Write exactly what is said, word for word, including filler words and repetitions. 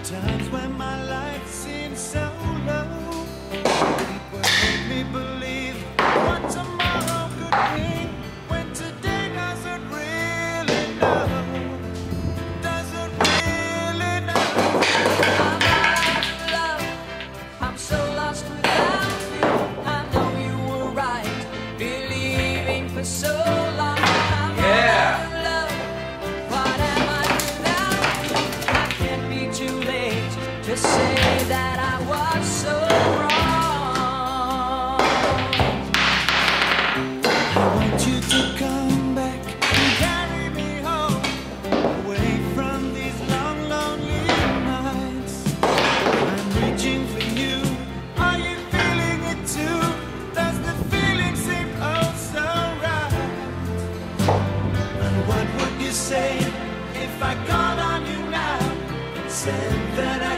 Times when my life seems so low, people make me believe what tomorrow could be, when today doesn't really know, doesn't really know. I'm out of love, I'm so lost without you. I know you were right, believing for so long. I'm Yeah. out of love, what am I without you? I can't be too late to say that I was so wrong. I want you to come back and carry me home, away from these long, lonely nights. I'm reaching for you. Are you feeling it too? Does the feeling seem oh so right? And what would you say if I called on you now and said that I